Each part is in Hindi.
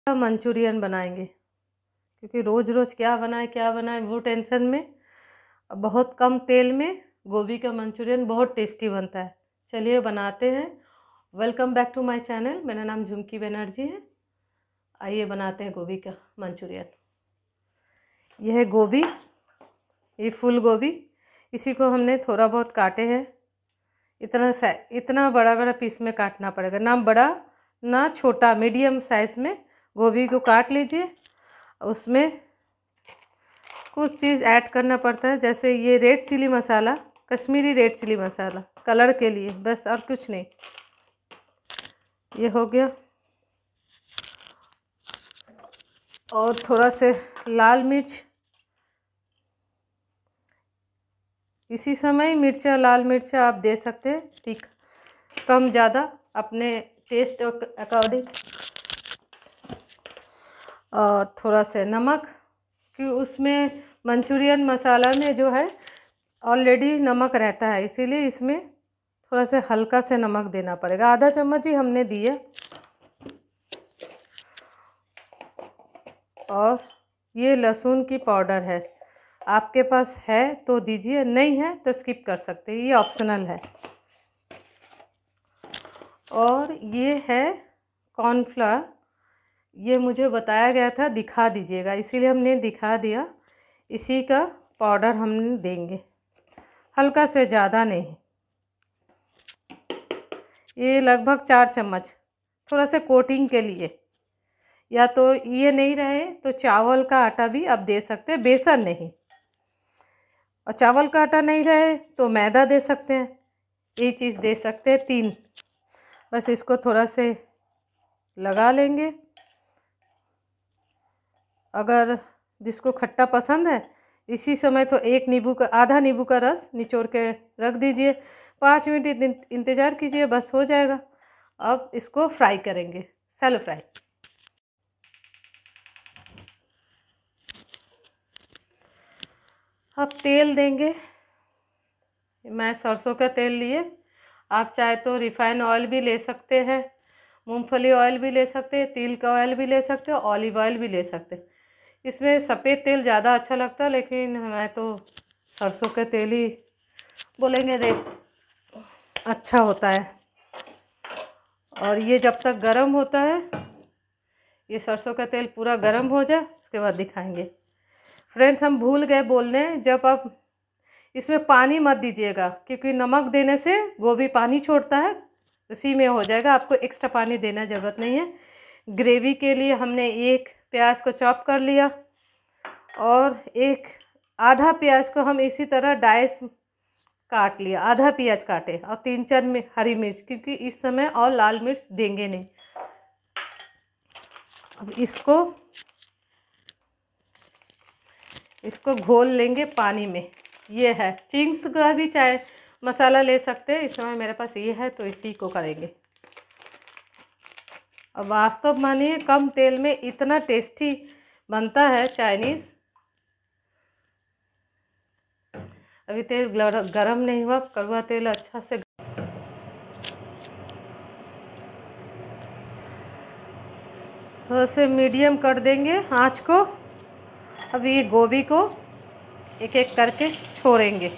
मंचूरियन बनाएंगे, क्योंकि रोज़ रोज़ क्या बनाए वो टेंशन में बहुत कम तेल में गोभी का मंचूरियन बहुत टेस्टी बनता है। चलिए बनाते हैं। Welcome back to my channel. मेरा नाम झुमकी बनर्जी है। आइए बनाते हैं गोभी का मंचूरियन। यह है गोभी, ये फूल गोभी। इसी को हमने थोड़ा बहुत काटे हैं। इतना बड़ा बड़ा पीस में काटना पड़ेगा, ना बड़ा ना छोटा, मीडियम साइज़ में गोभी को काट लीजिए। उसमें कुछ चीज़ ऐड करना पड़ता है, जैसे ये red chilli masala, Kashmiri red chilli masala, colour के लिए बस, और कुछ नहीं। ये हो गया। और थोड़ा से लाल मिर्च, इसी समय मिर्चा, लाल मिर्चा आप दे सकते हैं, ठीक कम ज़्यादा अपने टेस्ट अकॉर्डिंग। और थोड़ा से नमक, कि उसमें मंचूरियन मसाला में जो है ऑलरेडी नमक रहता है, इसीलिए इसमें थोड़ा से हल्का से नमक देना पड़ेगा। आधा चम्मच ही हमने दिया। और ये लहसुन की पाउडर है, आपके पास है तो दीजिए, नहीं है तो स्किप कर सकते हैं, ये ऑप्शनल है। और ये है कॉर्नफ्लावर, ये मुझे बताया गया था दिखा दीजिएगा, इसीलिए हमने दिखा दिया। इसी का पाउडर हम देंगे, हल्का से, ज़्यादा नहीं। ये लगभग 4 चम्मच, थोड़ा सा कोटिंग के लिए। या तो ये नहीं रहे तो चावल का आटा भी आप दे सकते हैं, बेसन नहीं। और चावल का आटा नहीं रहे तो मैदा दे सकते हैं, ये चीज़ दे सकते हैं 3। बस इसको थोड़ा से लगा लेंगे। अगर जिसको खट्टा पसंद है, इसी समय तो आधा नींबू का रस निचोड़ के रख दीजिए। 5 मिनट इंतज़ार कीजिए, बस हो जाएगा। अब इसको फ्राई करेंगे, सैलो फ्राई। अब तेल देंगे। मैं सरसों का तेल लिए, आप चाहे तो रिफाइन ऑयल भी ले सकते हैं, मूंगफली ऑयल भी ले सकते हैं, तिल का ऑयल भी ले सकते हैं, ऑलिव ऑयल भी ले सकते हैं। इसमें सफ़ेद तेल ज़्यादा अच्छा लगता है, लेकिन मैं तो सरसों का तेल ही बोलेंगे, रे अच्छा होता है। और ये जब तक गरम होता है, ये सरसों का तेल पूरा गरम हो जाए, उसके बाद दिखाएंगे। फ्रेंड्स, हम भूल गए बोलने, जब आप इसमें पानी मत दीजिएगा, क्योंकि नमक देने से गोभी पानी छोड़ता है, उसी में हो जाएगा। आपको एक्स्ट्रा पानी देना ज़रूरत नहीं है। ग्रेवी के लिए हमने एक प्याज को चॉप कर लिया, और आधा प्याज को हम इसी तरह डाइस काट लिया। आधा प्याज काटे, और 3-4 हरी मिर्च, क्योंकि इस समय और लाल मिर्च देंगे नहीं। अब इसको घोल लेंगे पानी में। ये है चिंग्स का भी चाहे मसाला ले सकते हैं, इस समय मेरे पास ये है तो इसी को करेंगे। अब वास्तव मानिए, कम तेल में इतना टेस्टी बनता है चाइनीज़। अभी तेल गरम नहीं हुआ, कड़वा तेल अच्छा से। थोड़ा से मीडियम कर देंगे आँच को। अब ये गोभी को एक एक करके छोड़ेंगे।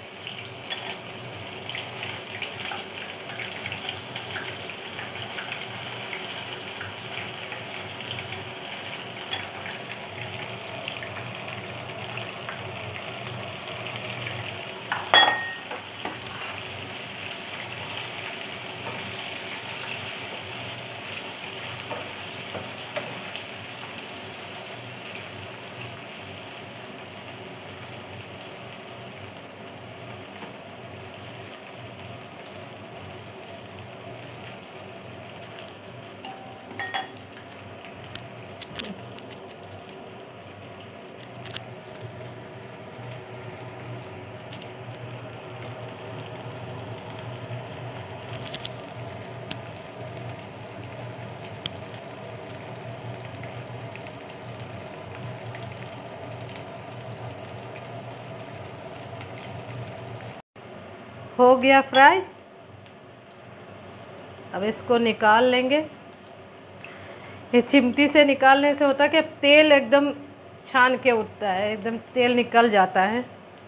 हो गया फ्राई। अब इसको निकाल लेंगे। ये चिमटी से निकालने से होता है कि तेल एकदम छान के उठता है, एकदम तेल निकल जाता है।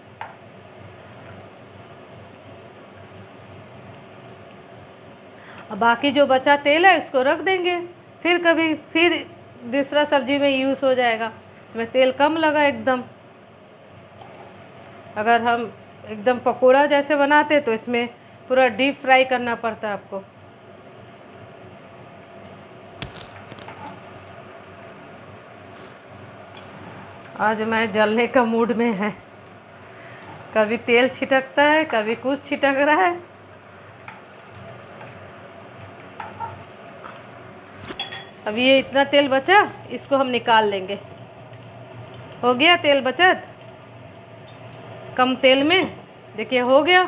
अब बाकी जो बचा तेल है इसको रख देंगे, फिर दूसरा सब्जी में यूज़ हो जाएगा। इसमें तेल कम लगा एकदम। अगर हम एकदम पकोड़ा जैसे बनाते तो इसमें पूरा डीप फ्राई करना पड़ता है आपको। आज मैं जलने का मूड में है, कभी तेल छिटकता है, कभी कुछ छिटक रहा है। अब ये इतना तेल बचा, इसको हम निकाल लेंगे। हो गया तेल बचत कम तेल में, देखिए हो गया।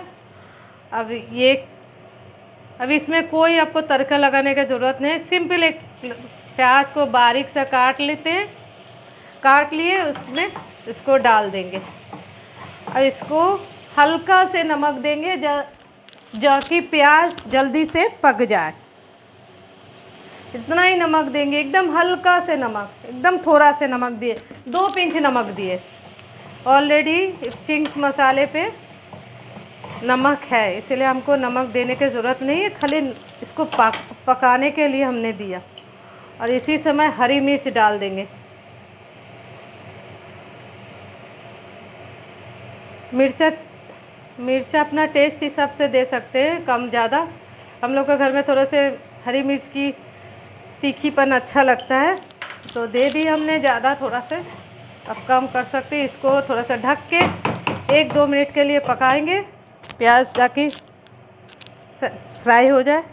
अब इसमें कोई आपको तड़का लगाने की ज़रूरत नहीं। सिंपल एक प्याज को बारीक सा काट लेते हैं, काट लिए उसमें इसको डाल देंगे। अब इसको हल्का से नमक देंगे ताकि प्याज जल्दी से पक जाए। इतना ही नमक देंगे, एकदम हल्का से नमक, एकदम थोड़ा से नमक दिए, 2 पिंच नमक दिए। ऑलरेडी चिंग्स मसाले पे नमक है, इसलिए हमको नमक देने की ज़रूरत नहीं है, खाली इसको पकाने के लिए हमने दिया। और इसी समय हरी मिर्च डाल देंगे। मिर्च अपना टेस्ट हिसाब से दे सकते हैं, कम ज़्यादा। हम लोग के घर में थोड़ा से हरी मिर्च की तीखीपन अच्छा लगता है तो दे दी हमने ज़्यादा थोड़ा से। अब कम कर सकते हैं। इसको थोड़ा सा ढक के 1-2 मिनट के लिए पकाएंगे, प्याज ताकि फ्राई हो जाए।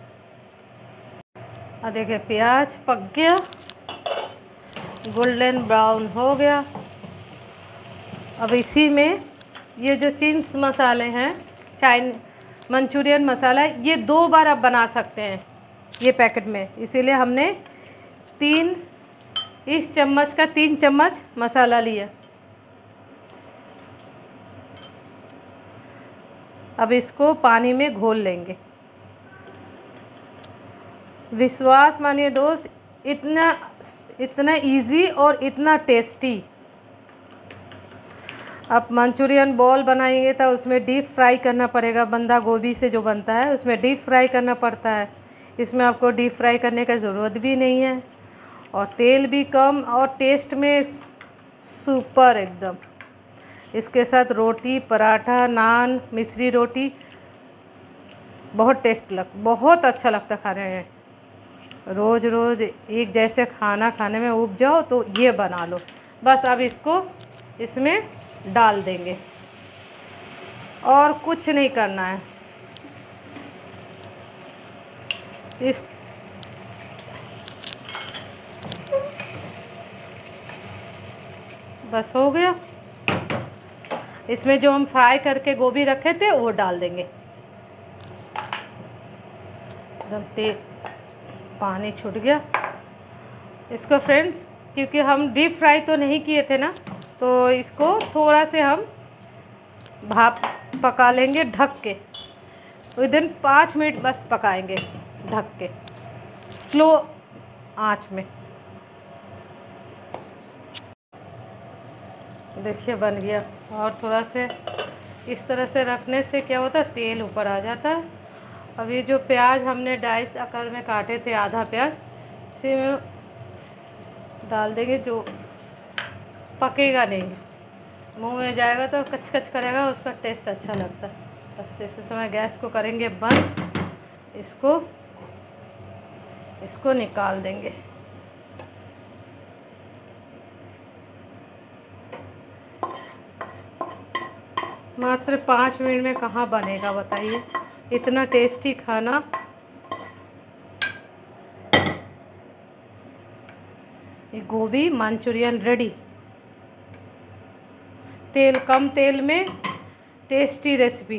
और देखिए प्याज पक गया, गोल्डन ब्राउन हो गया। अब इसी में ये जो चिंग्स मसाले हैं, मंचूरियन मसाला, ये 2 बार आप बना सकते हैं ये पैकेट में, इसीलिए हमने 3 इस चम्मच का 3 चम्मच मसाला लिया। अब इसको पानी में घोल लेंगे। विश्वास मानिए दोस्त, इतना इजी और इतना टेस्टी। आप मंचूरियन बॉल बनाएंगे तो उसमें डीप फ्राई करना पड़ेगा, बंदा गोभी से जो बनता है उसमें डीप फ्राई करना पड़ता है। इसमें आपको डीप फ्राई करने की ज़रूरत भी नहीं है, और तेल भी कम, और टेस्ट में सुपर एकदम। इसके साथ रोटी, पराठा, नान, मिस्री रोटी बहुत अच्छा लगता खाने में। रोज़ रोज़ एक जैसे खाना खाने में उब जाओ तो ये बना लो बस। अब इसको इसमें डाल देंगे और कुछ नहीं करना है। बस हो गया। इसमें जो हम फ्राई करके गोभी रखे थे वो डाल देंगे। एकदम तेल पानी छूट गया इसको फ्रेंड्स, क्योंकि हम डीप फ्राई तो नहीं किए थे ना, तो इसको थोड़ा से हम भाप पका लेंगे ढक के। विदिन 5 मिनट बस पकाएंगे ढक के, स्लो आंच में। देखिए बन गया। और थोड़ा से इस तरह से रखने से क्या होता है, तेल ऊपर आ जाता है। अब ये जो प्याज हमने डाइस आकार में काटे थे, आधा प्याज इसी में डाल देंगे। जो पकेगा नहीं, मुंह में जाएगा तो कच कच करेगा, उसका टेस्ट अच्छा लगता है। बस इस समय गैस को करेंगे बंद, इसको निकाल देंगे। मात्र 5 मिनट में कहाँ बनेगा बताइए इतना टेस्टी खाना। ये गोभी मंचूरियन रेडी। कम तेल में टेस्टी रेसिपी।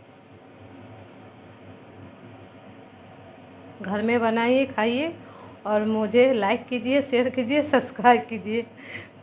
घर में बनाइए, खाइए, और मुझे लाइक कीजिए, शेयर कीजिए, सब्सक्राइब कीजिए।